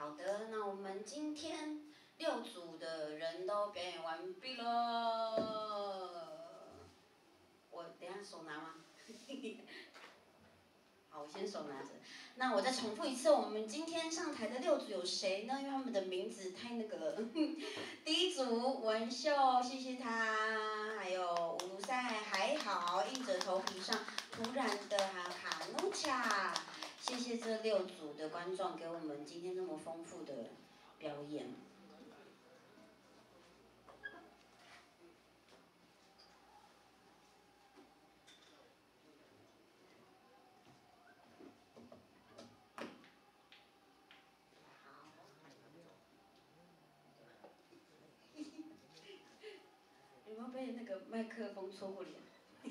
好的，那我们今天6组的人都表演完毕了。我等一下手拿吗？好，我先手拿着。那我再重复一次，我们今天上台的6组有谁呢？因为他们的名字太那个了。第一组文秀，谢谢他，还有乌鲁塞还好，硬着头皮上突然的卡努恰，谢谢这6组的观众给我们今天这么丰富的表演。有没有被那个麦克风戳过脸？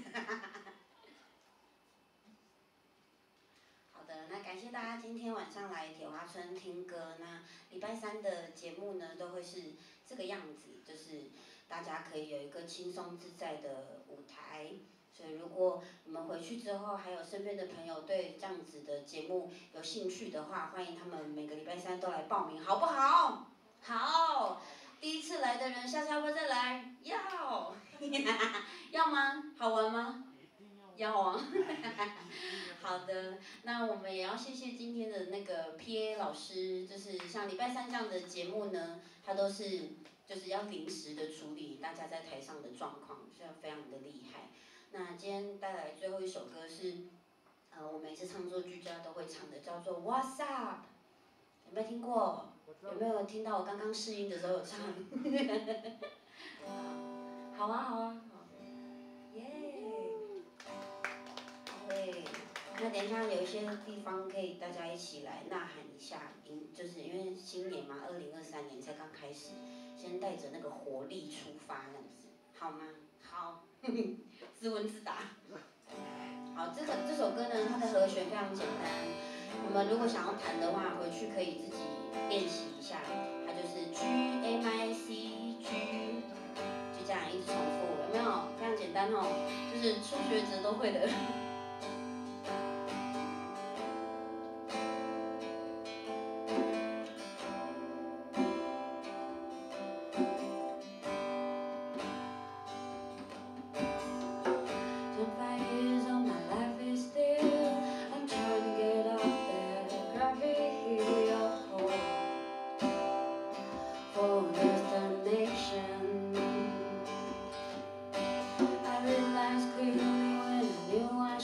好的，那感谢大家今天晚上来铁花村听歌。那礼拜3的节目呢，都会是这个样子，就是大家可以有一个轻松自在的舞台。所以如果你们回去之后，还有身边的朋友对这样子的节目有兴趣的话，欢迎他们每个礼拜3都来报名，好不好？好。第一次来的人，下次要不要再来？要。要吗？好玩吗？要啊。好的，那我们也要谢谢今天的那个 PA 老师，就是像礼拜3这样的节目呢，他都是就是要临时的处理大家在台上的状况，所以非常的厉害。那今天带来最后一首歌是，我每次唱作俱佳都会唱的，叫做 What's Up， 有没有听过？有没有听到我刚刚试音的时候有唱？好啊，好啊，好，耶！对，那等一下有一些地方可以大家一起来呐喊一下，就是因为新年嘛，2023年才刚开始，先带着那个活力出发，这样子，好吗？好，自问自答。好，这首歌呢，它的和弦非常简单，我们如果想要弹的话，回去可以自己练习一下，它就是 G A M C G， 就这样一直重复，有没有？非常简单哦，就是初学者都会的。I realized clearly when I knew I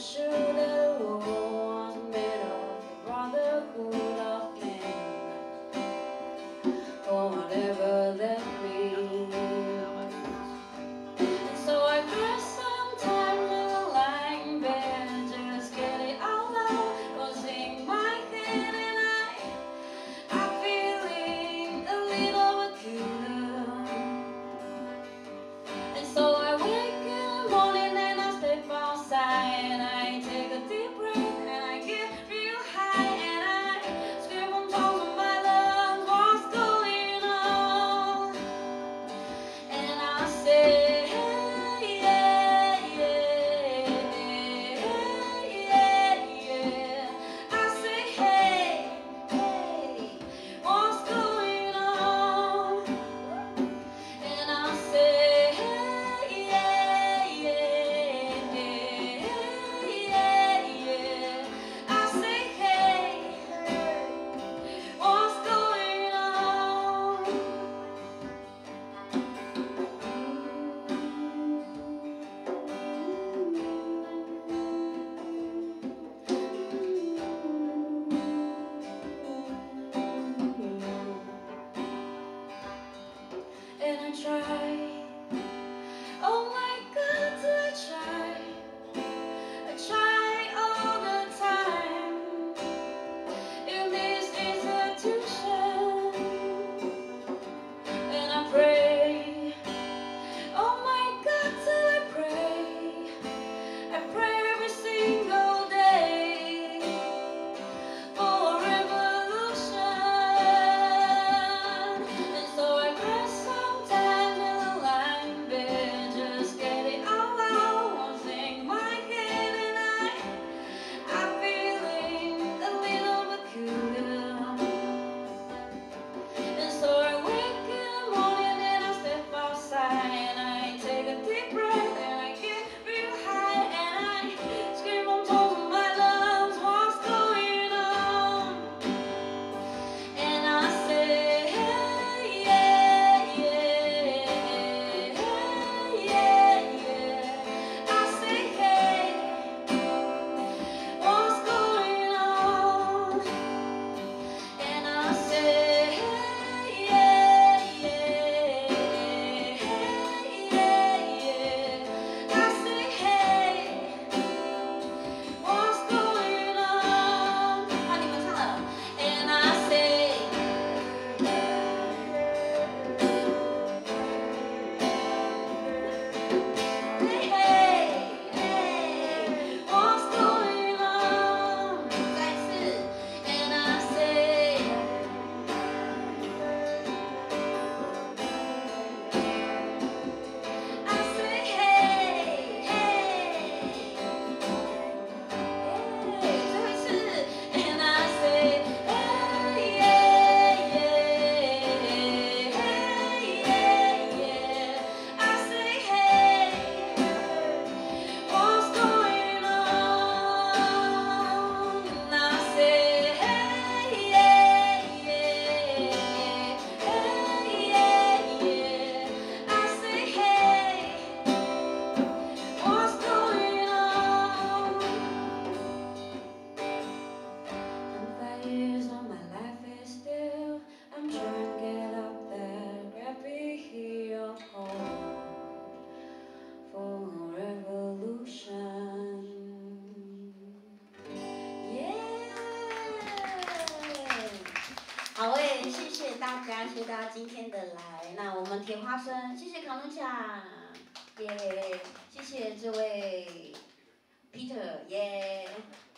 好诶，谢谢大家，谢谢大家今天的来。那我们铁花村，谢谢卡努卡，耶，谢谢这位 Peter，耶。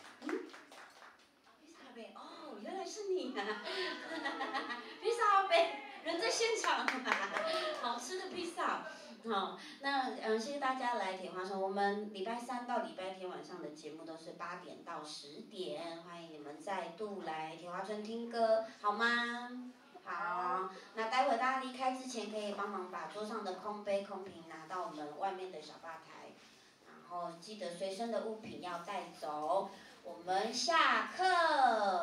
披萨贝，哦，原来是你啊！披萨贝，人在现场好吃的披萨。好，那谢谢大家来铁花村。我们礼拜三到礼拜天晚上的节目都是8点到10点，欢迎你们再度来铁花村听歌，好吗？好，那待会大家离开之前，可以帮忙把桌上的空杯空瓶拿到我们外面的小吧台，然后记得随身的物品要带走。我们下课。